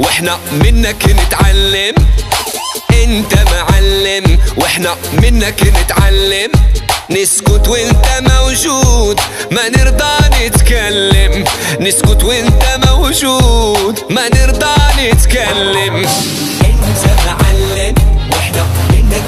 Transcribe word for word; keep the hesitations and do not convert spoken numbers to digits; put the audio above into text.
واحنا منك نتعلم. انت معلم واحنا منك نتعلم. نسكت وانت موجود ما نرضى نتكلم. نسكت وانت موجود ما نرضى نتكلم. انت معلم واحنا